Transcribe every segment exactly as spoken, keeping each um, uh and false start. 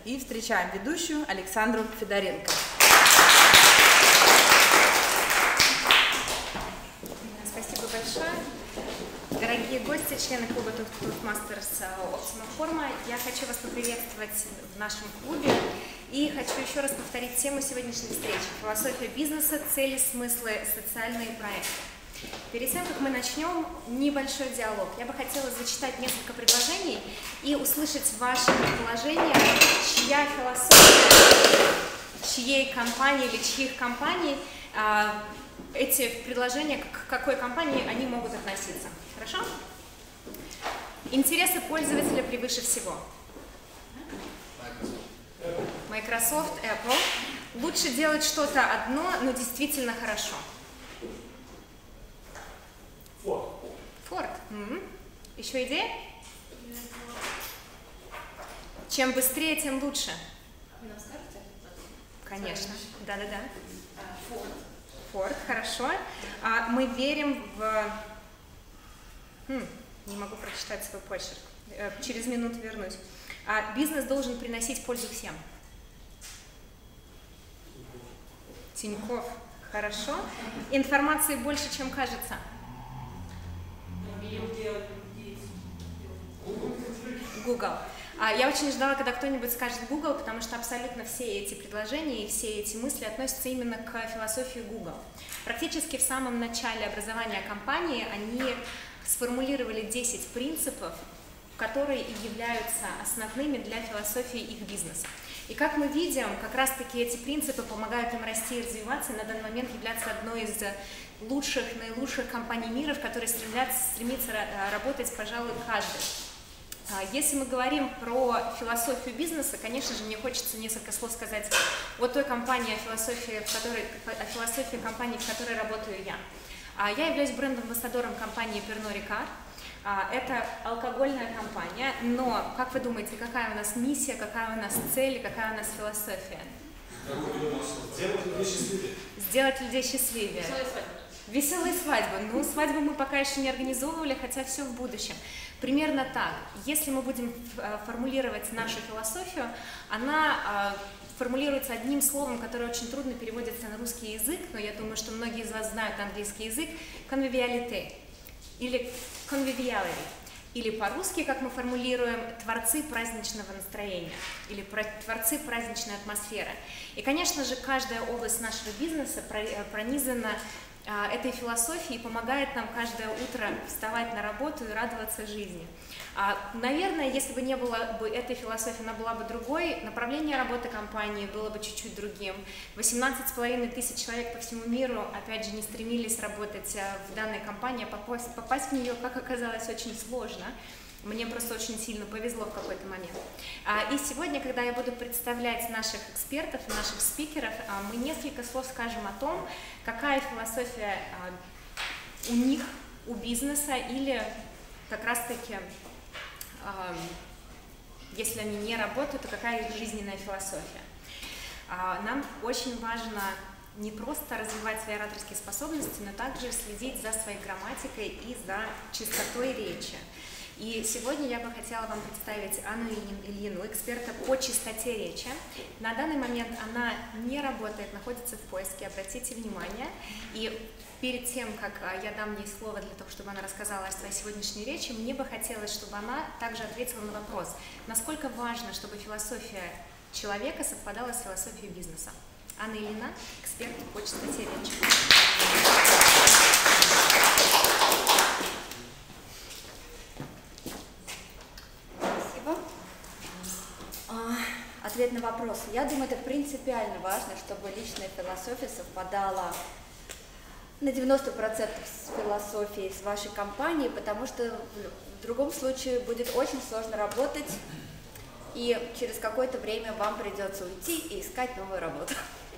И встречаем ведущую Александру Федоренко. Спасибо большое. Дорогие гости, члены клуба Toastmasters Optimum Forma, я хочу вас поприветствовать в нашем клубе и хочу еще раз повторить тему сегодняшней встречи – философия бизнеса, цели, смыслы, социальные проекты. Перед тем, как мы начнем небольшой диалог, я бы хотела зачитать несколько предложений и услышать ваши предположения, чья философия, чьей компании или чьих компаний эти предложения, к какой компании они могут относиться. Хорошо? Интересы пользователя превыше всего. Microsoft, Apple. Лучше делать что-то одно, но действительно хорошо. Ford. Ford. Mm-hmm. Еще идея? Чем быстрее, тем лучше. На старте? Конечно. Да-да-да. Ford. Ford, хорошо. А, мы верим в... Хм, не могу прочитать свой почерк. Через минуту вернусь. А, бизнес должен приносить пользу всем. Тинькофф, хорошо. Информации больше, чем кажется. Google. Я очень ждала, когда кто-нибудь скажет Google, потому что абсолютно все эти предложения и все эти мысли относятся именно к философии Google. Практически в самом начале образования компании они сформулировали десять принципов, которые и являются основными для философии их бизнеса. И как мы видим, как раз-таки эти принципы помогают им расти и развиваться, и на данный момент являться одной из лучших, наилучших компаний мира, в которой стремятся, стремится работать, пожалуй, каждый. Если мы говорим про философию бизнеса, конечно же, мне хочется несколько слов сказать о той компании, о философии, в которой, о философии компании, в которой работаю я. Я являюсь бренд-амбассадором компании Pernod Ricard. Это алкогольная компания, но, как вы думаете, какая у нас миссия, какая у нас цель, какая у нас философия? Сделать людей счастливее. Сделать людей счастливее. Веселые свадьбы. Веселые свадьбы. Ну, свадьбу мы пока еще не организовывали, хотя все в будущем. Примерно так. Если мы будем формулировать нашу философию, она формулируется одним словом, которое очень трудно переводится на русский язык, но я думаю, что многие из вас знают английский язык, conviviality или conviviality. Или по-русски, как мы формулируем, творцы праздничного настроения или творцы праздничной атмосферы. И, конечно же, каждая область нашего бизнеса пронизана этой философией и помогает нам каждое утро вставать на работу и радоваться жизни. Наверное, если бы не было бы этой философии, она была бы другой, направление работы компании было бы чуть-чуть другим. восемнадцать с половиной тысяч человек по всему миру, опять же, не стремились работать в данной компании, попасть, попасть в нее, как оказалось, очень сложно. Мне просто очень сильно повезло в какой-то момент. И сегодня, когда я буду представлять наших экспертов, наших спикеров, мы несколько слов скажем о том, какая философия у них, у бизнеса, или как раз-таки, если они не работают, то какая их жизненная философия. Нам очень важно не просто развивать свои ораторские способности, но также следить за своей грамматикой и за чистотой речи. И сегодня я бы хотела вам представить Анну Ильину, эксперта по чистоте речи. На данный момент она не работает, находится в поиске, обратите внимание. И перед тем, как я дам ей слово для того, чтобы она рассказала о своей сегодняшней речи, мне бы хотелось, чтобы она также ответила на вопрос, насколько важно, чтобы философия человека совпадала с философией бизнеса. Анна Ильина, эксперт по чистоте речи. Ответ на вопрос. Я думаю, это принципиально важно, чтобы личная философия совпадала на девяносто процентов с философией с вашей компанией, потому что в другом случае будет очень сложно работать, и через какое-то время вам придется уйти и искать новую работу.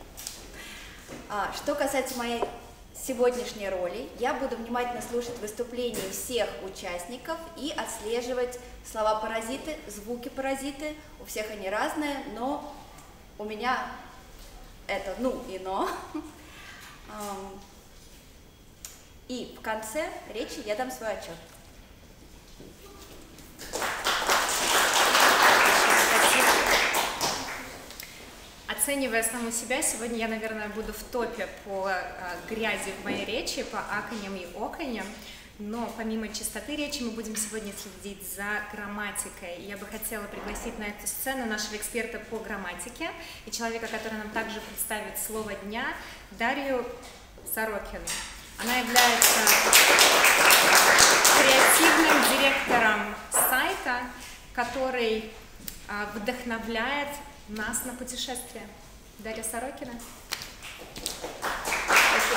Что касается моей сегодняшней роли, я буду внимательно слушать выступления всех участников и отслеживать слова-паразиты, звуки-паразиты. У всех они разные, но у меня это ну и но. И в конце речи я дам свой отчет. оценивая саму себя, сегодня я, наверное, буду в топе по грязи в моей речи, по аканьям и оканьям. Но помимо чистоты речи мы будем сегодня следить за грамматикой. И я бы хотела пригласить на эту сцену нашего эксперта по грамматике и человека, который нам также представит слово дня, Дарью Сорокину. Она является креативным директором сайта, который а, вдохновляет нас на путешествие. Дарья Сорокина. Спасибо.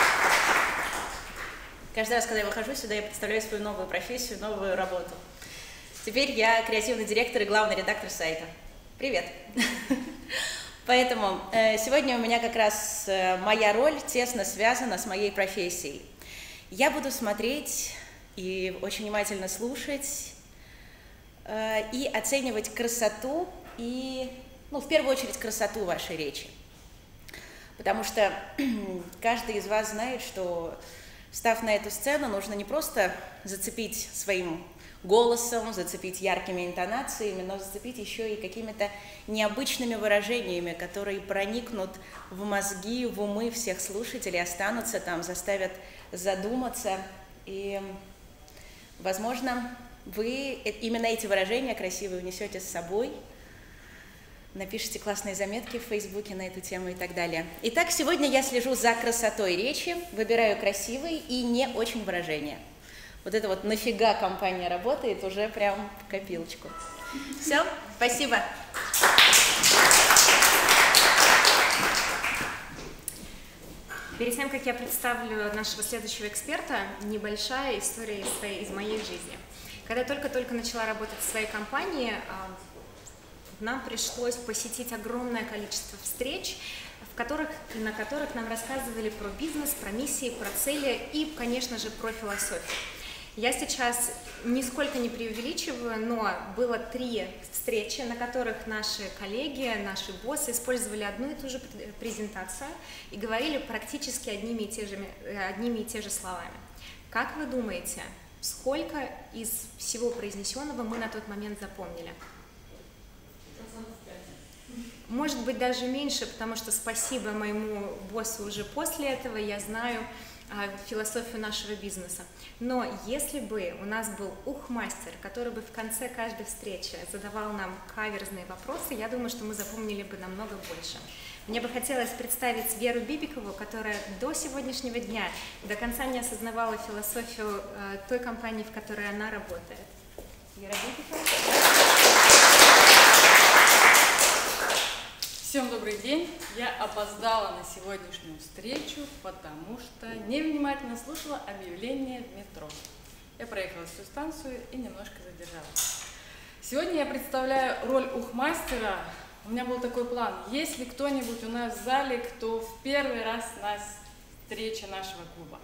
Каждый раз, когда я выхожу сюда, я представляю свою новую профессию, новую работу. Теперь я креативный директор и главный редактор сайта. Привет! Поэтому э, сегодня у меня как раз э, моя роль тесно связана с моей профессией. Я буду смотреть и очень внимательно слушать э, и оценивать красоту и, ну, в первую очередь, красоту вашей речи. Потому что каждый из вас знает, что, встав на эту сцену, нужно не просто зацепить своим голосом, зацепить яркими интонациями, но зацепить еще и какими-то необычными выражениями, которые проникнут в мозги, в умы всех слушателей, останутся там, заставят задуматься. И, возможно, вы именно эти выражения красивые унесете с собой, напишите классные заметки в Фейсбуке на эту тему и так далее. Итак, сегодня я слежу за красотой речи, выбираю красивые и не очень выражения. Вот это вот нафига компания работает уже прям в копилочку. Все, спасибо. Перед тем, как я представлю нашего следующего эксперта, небольшая история из, своей, из моей жизни. Когда я только-только начала работать в своей компании, нам пришлось посетить огромное количество встреч, в которых, на которых нам рассказывали про бизнес, про миссии, про цели и, конечно же, про философию. Я сейчас нисколько не преувеличиваю, но было три встречи, на которых наши коллеги, наши боссы использовали одну и ту же презентацию и говорили практически одними и, те же, одними и те же словами. Как вы думаете, сколько из всего произнесенного мы на тот момент запомнили? Может быть, даже меньше, потому что спасибо моему боссу уже после этого я знаю философию нашего бизнеса. Но если бы у нас был ухмастер, который бы в конце каждой встречи задавал нам каверзные вопросы, я думаю, что мы запомнили бы намного больше. Мне бы хотелось представить Веру Бибикову, которая до сегодняшнего дня до конца не осознавала философию э, той компании, в которой она работает. Вера Бибикова. Всем добрый день! Я опоздала на сегодняшнюю встречу, потому что невнимательно слушала объявление в метро. Я проехала всю станцию и немножко задержалась. Сегодня я представляю роль ухмастера. У меня был такой план. Есть ли кто-нибудь у нас в зале, кто в первый раз на встрече нашего клуба?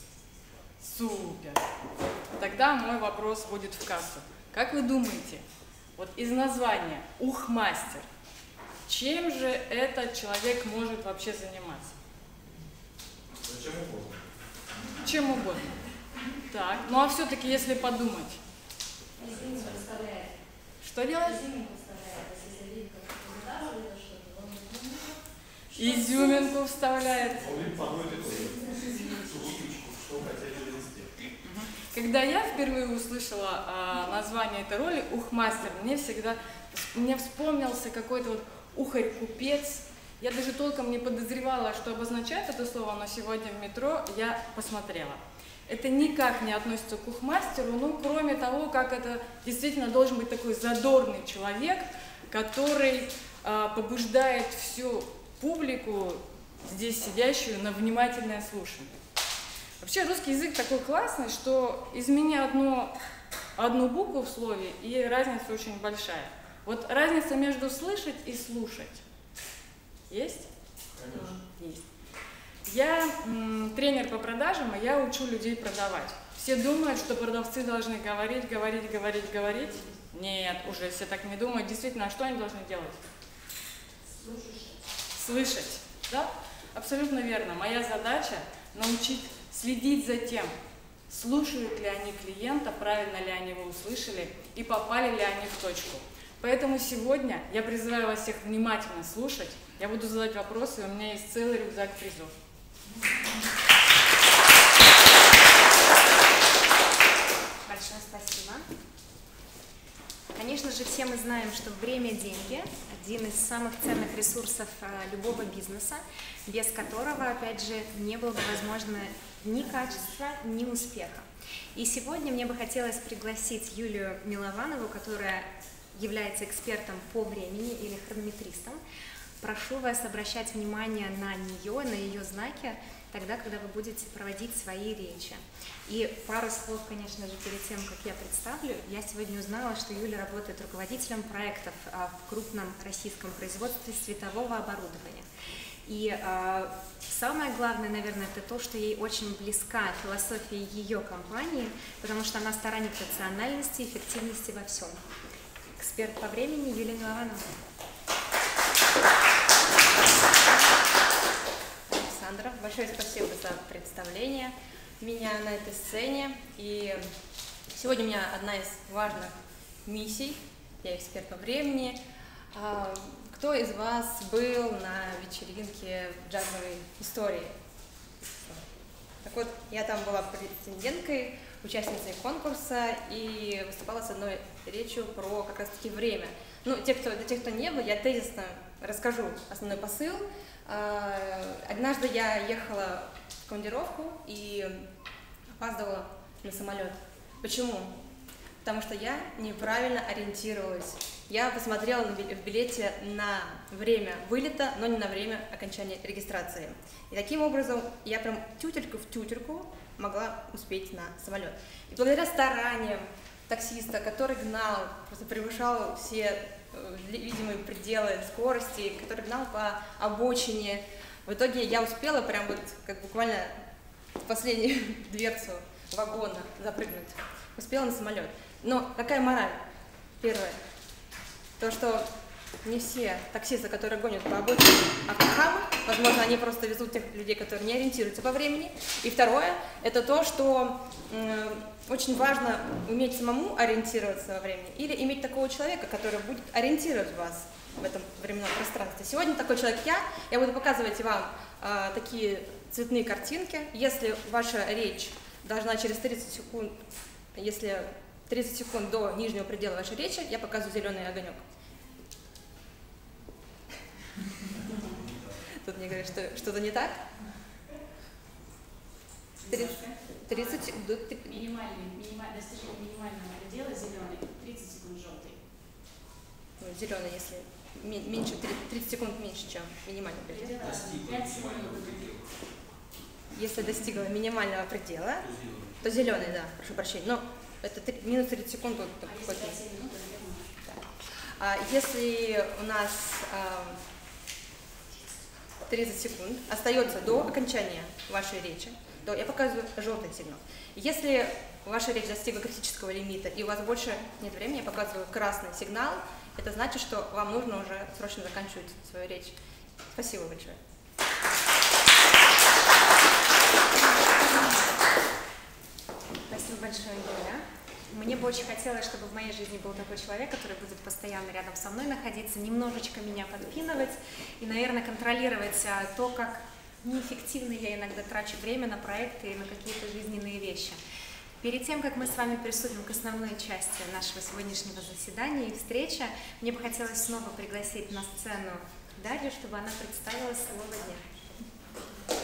Супер! Тогда мой вопрос будет в кассу. Как вы думаете, вот из названия «ухмастер», чем же этот человек может вообще заниматься? Зачем угодно? Чем угодно. Так, ну а все-таки, если подумать. Изюминку вставляет. Что делать? Изюминку вставляет. Если заливка вытаскивает что-то, он Изюминку вставляет. Он подводит эту выключку, что хотели донести. Когда я впервые услышала а, название этой роли «ухмастер», мне всегда мне вспомнился какой-то вот ухарь-купец. Я даже толком не подозревала, что обозначает это слово, но сегодня в метро я посмотрела. Это никак не относится к ухмастеру, ну, кроме того, как это действительно должен быть такой задорный человек, который э, побуждает всю публику, здесь сидящую, на внимательное слушание. Вообще русский язык такой классный, что измени одну, одну букву в слове, и разница очень большая. Вот разница между слышать и слушать есть? Конечно. Есть. Я м, тренер по продажам, и я учу людей продавать. Все думают, что продавцы должны говорить, говорить, говорить, говорить. Нет, уже все так не думают. Действительно, а что они должны делать? слушаешь. Слышать. Да? Абсолютно верно. Моя задача научить следить за тем, слушают ли они клиента, правильно ли они его услышали и попали ли они в точку. Поэтому сегодня я призываю вас всех внимательно слушать. Я буду задавать вопросы, у меня есть целый рюкзак призов. Большое спасибо. Конечно же, все мы знаем, что время – деньги, один из самых ценных ресурсов любого бизнеса, без которого, опять же, не было бы возможно ни качества, ни успеха. И сегодня мне бы хотелось пригласить Юлию Милованову, которая является экспертом по времени или хронометристом. Прошу вас обращать внимание на нее, на ее знаки, тогда, когда вы будете проводить свои речи. И пару слов, конечно же, перед тем, как я представлю, я сегодня узнала, что Юля работает руководителем проектов в крупном российском производстве светового оборудования. И э, самое главное, наверное, это то, что ей очень близка философия ее компании, потому что она сторонник рациональности и эффективности во всем. Эксперт по времени Юлия Милованова. Александра, большое спасибо за представление меня на этой сцене. И сегодня у меня одна из важных миссий, я эксперт по времени. Кто из вас был на вечеринке джазовой истории? Так вот, я там была претенденткой, участницей конкурса и выступала с одной речью про как раз-таки время. Ну, те, кто, для тех, кто не был, я тезисно расскажу основной посыл. Однажды я ехала в командировку и опаздывала на самолет. Почему? Потому что я неправильно ориентировалась. Я посмотрела в билете на время вылета, но не на время окончания регистрации. И таким образом я прям тютельку в тютельку могла успеть на самолет. И благодаря стараниям таксиста, который гнал, просто превышал все видимые пределы скорости, который гнал по обочине, в итоге я успела прям вот как буквально в последнюю дверцу вагона запрыгнуть. Успела на самолет. Но какая мораль? Первое. То, что не все таксисты, которые гонят по обочине, автохамы, возможно, они просто везут тех людей, которые не ориентируются по времени. И второе, это то, что э, очень важно уметь самому ориентироваться во времени или иметь такого человека, который будет ориентировать вас в этом временном пространстве. Сегодня такой человек я, я буду показывать вам э, такие цветные картинки. Если ваша речь должна через тридцать секунд, если тридцать секунд до нижнего предела вашей речи, я показываю зеленый огонек. Тут мне говорят, что что-то не так. тридцать секунд. Минимальный, минимальный, достижение минимального предела зеленый, тридцать секунд желтый. Зеленый, если меньше, тридцать секунд меньше, чем минимальный предел. Если достигла минимального предела, то зеленый, да, прошу прощения. Но это минус тридцать секунд. Вот, а какой-то. Да. А если у нас а, тридцать секунд остается до окончания вашей речи, то я показываю желтый сигнал. Если ваша речь достигла критического лимита и у вас больше нет времени, я показываю красный сигнал. Это значит, что вам нужно уже срочно заканчивать свою речь. Спасибо большое. Спасибо большое, Юля. Мне бы очень хотелось, чтобы в моей жизни был такой человек, который будет постоянно рядом со мной находиться, немножечко меня подпинывать и, наверное, контролировать то, как неэффективно я иногда трачу время на проекты и на какие-то жизненные вещи. Перед тем, как мы с вами приступим к основной части нашего сегодняшнего заседания и встречи, мне бы хотелось снова пригласить на сцену Дарью, чтобы она представила слово дня.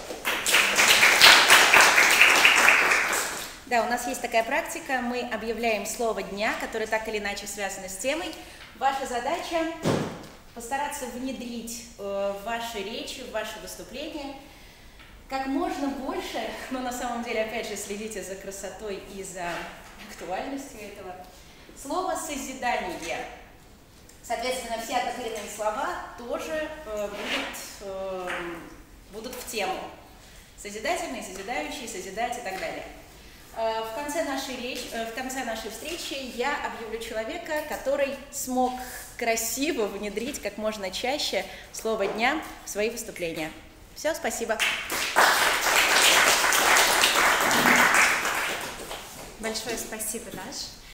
Да, у нас есть такая практика, мы объявляем слово дня, которое так или иначе связано с темой. Ваша задача постараться внедрить в ваши речи, в ваши выступления как можно больше, но на самом деле, опять же, следите за красотой и за актуальностью этого, слово «созидание». Соответственно, все отдельные слова тоже э, будут, э, будут в тему. Созидательный, созидающий, созидать и так далее. Э, в конце нашей речи, э, в конце нашей встречи я объявлю человека, который смог красиво внедрить как можно чаще слово дня в свои выступления. Все, спасибо. Большое спасибо, Даш.